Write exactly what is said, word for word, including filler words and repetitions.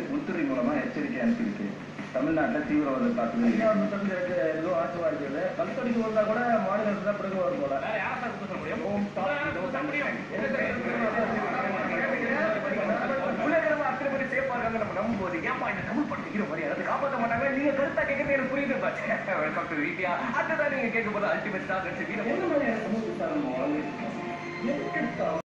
உள்துறை மூலமா எச்சரிக்கை அனுப்பியிருக்கு. தமிழ்நாட்டில் தீவிரவாத தாக்குதல் ஏதோ ஆட்சிவாதிகள் கல்கடிக்கு வந்தா கூட மாநிலத்தில் தான் பிறகு வரும் போல. அத்தனை பேர் சேஃபா இருக்காங்க நம்ம நம்பும் போது ஏன்பா இந்த தமிழ் படிக்கிற மாதிரி அதை காப்பாற்ற மாட்டாங்க. நீங்க கருத்தா கேட்கறது எனக்கு புரியுது. Welcome to video. அடுத்ததான் நீங்க கேட்க போது அல்டிமேட் ஸ்டார்.